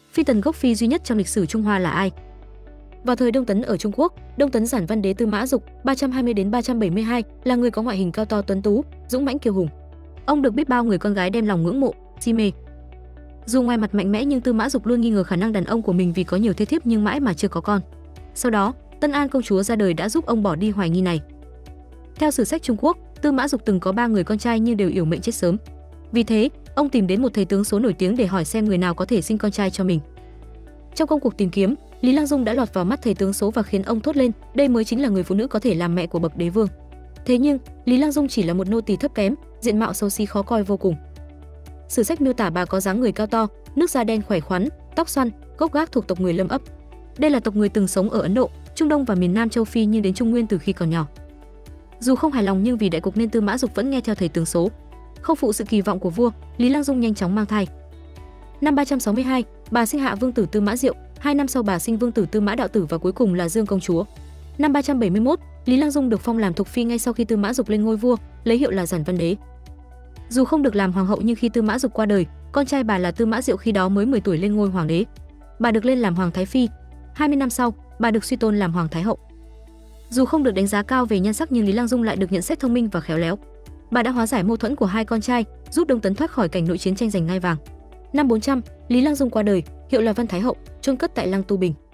phi tần gốc Phi duy nhất trong lịch sử Trung Hoa là ai? Vào thời Đông Tấn ở Trung Quốc, Đông Tấn Giản Văn Đế Tư Mã Dục 320 đến 372 là người có ngoại hình cao to tuấn tú, dũng mãnh kiêu hùng. Ông được biết bao người con gái đem lòng ngưỡng mộ, si mê. Dù ngoài mặt mạnh mẽ nhưng Tư Mã Dục luôn nghi ngờ khả năng đàn ông của mình vì có nhiều thê thiếp nhưng mãi mà chưa có con. Sau đó, Tân An công chúa ra đời đã giúp ông bỏ đi hoài nghi này. Theo sử sách Trung Quốc, Tư Mã Dục từng có 3 người con trai nhưng đều yểu mệnh chết sớm. Vì thế, ông tìm đến một thầy tướng số nổi tiếng để hỏi xem người nào có thể sinh con trai cho mình. Trong công cuộc tìm kiếm, Lý Lang Dung đã lọt vào mắt thầy tướng số và khiến ông thốt lên, đây mới chính là người phụ nữ có thể làm mẹ của bậc đế vương. Thế nhưng, Lý Lang Dung chỉ là một nô tỳ thấp kém, diện mạo xấu xí khó coi vô cùng. Sử sách miêu tả bà có dáng người cao to, nước da đen khỏe khoắn, tóc xoăn, gốc gác thuộc tộc người Lâm Ấp. Đây là tộc người từng sống ở Ấn Độ, Trung Đông và miền Nam châu Phi nhưng đến Trung Nguyên từ khi còn nhỏ. Dù không hài lòng nhưng vì đại cục nên Tư Mã Dục vẫn nghe theo thầy tướng số. Không phụ sự kỳ vọng của vua, Lý Lang Dung nhanh chóng mang thai. Năm 362, bà sinh hạ vương tử Tư Mã Diệu, 2 năm sau bà sinh vương tử Tư Mã Đạo Tử và cuối cùng là Dương công chúa. Năm 371, Lý Lang Dung được phong làm thục phi ngay sau khi Tư Mã Dục lên ngôi vua, lấy hiệu là Giản Văn Đế. Dù không được làm hoàng hậu nhưng khi Tư Mã Dục qua đời, con trai bà là Tư Mã Diệu khi đó mới 10 tuổi lên ngôi hoàng đế. Bà được lên làm hoàng thái phi. 20 năm sau, bà được suy tôn làm hoàng thái hậu. Dù không được đánh giá cao về nhan sắc nhưng Lý Lang Dung lại được nhận xét thông minh và khéo léo. Bà đã hóa giải mâu thuẫn của hai con trai, giúp Đông Tấn thoát khỏi cảnh nội chiến tranh giành ngai vàng. Năm 400, Lý Lang Dung qua đời, hiệu là Văn Thái hậu, chôn cất tại Lăng Tu Bình.